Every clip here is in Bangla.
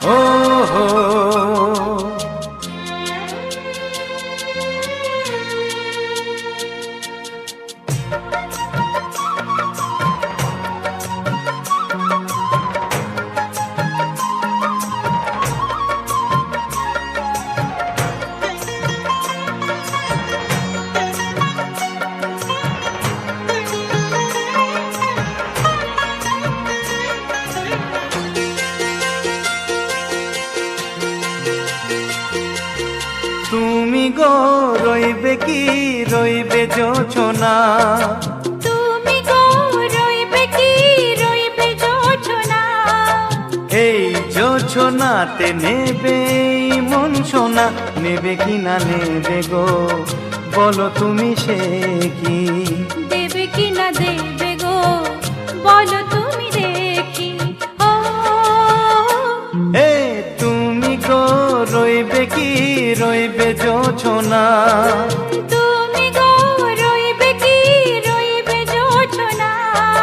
ও হো তুমি গো রইবে কি রইবে জোছনা, তুমি গো রইবে কি রইবে জোছনা, এই জোছনাতে নেবে মন সোনা, নেবে কি না নেবে গো বলো তুমি সে কি, দেবে কি না দেবে গো বলো তুমি দেখি। ও এ তুমি গো রইবে কি রইবে জোছনা, তুমি গো রইবে কি রইবে জোছনা।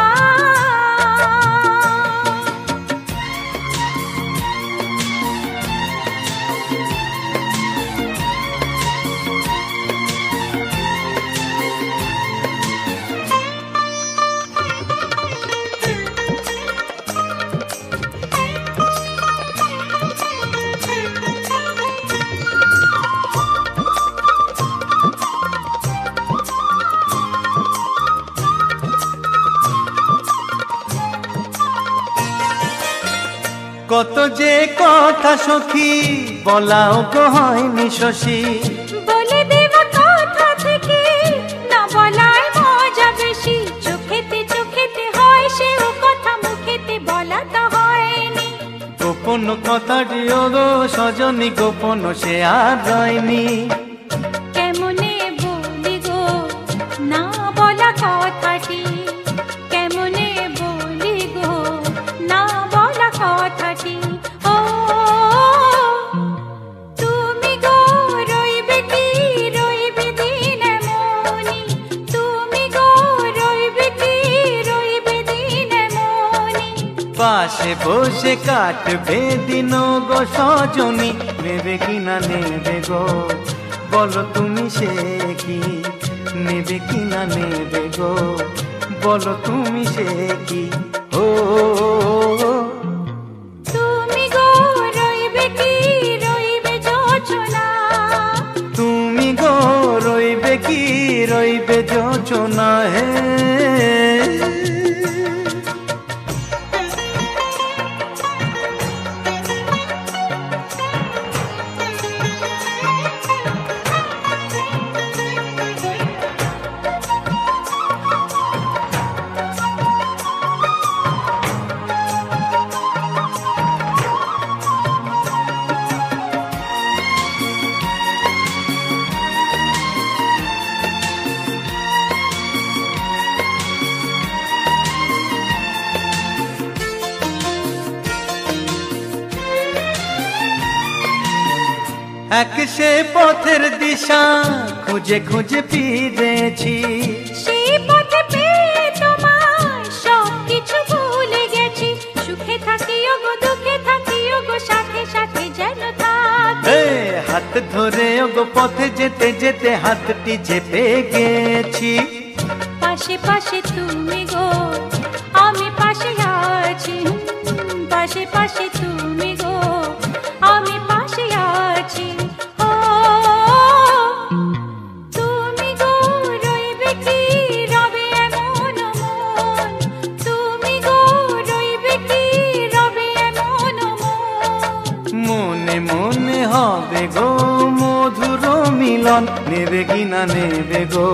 কত যে কথা সখী বলাও গো হয়নি শশী, বলে দেওয়া কথা থেকে না বলার মজা বেশি, চোখেতে চোখেতে হয় সেও কথা মুখেতে বলা তো হয়নি। গোপন কথাটি ও গো সজনী গোপন সে আর রয়নি, কেমনে বলি গো না বলা কথাটি, কেমনে বলি গো না বলা কথাটি। ও তুমি গো রইবে কি রইবে দিন এমনি, তুমি গো রইবে কি রইবে দিন এমনি, পাশে বসে কাটবে দিন গো সজনী, নেবে কি না নেবে গো বলো তুমি সে কি, নেবে কি না নেবে গো বলো তুমি সে কি। ও তুমি গো রইবে কি রইবে জোছনা, তুমি গো রইবে কি রইবে জোছনা। হে এক সে পথের দিশা খুঁজে খুঁজে ফিরেছি, সেই পথে পেয়ে তোমায় সব কিছু ভুলে গেছি, সুখে থাকিও গো দুঃখে থাকিও গো সাথে সাথে যেন থাকি। হাত ধরে গো পথে যেতে যেতে হাতটি চেপে গেছি, পাশে পাশে তুমি গো আমি পাশে আছি, পাশে পাশে তুমি গো আমি পাশে আছি। ও তুমি গো রইবে কি রবে এমন মন, তুমি গো রইবে কি রবে এমন মন, মনে মনে হবে গো মধুর মিলন, নেবে কি না নেবে গো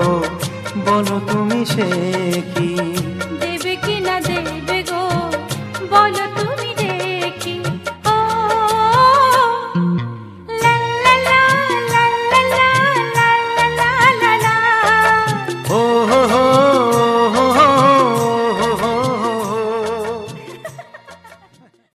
বলো তুমি সে কি, দেবে কি না দেবে গো বলো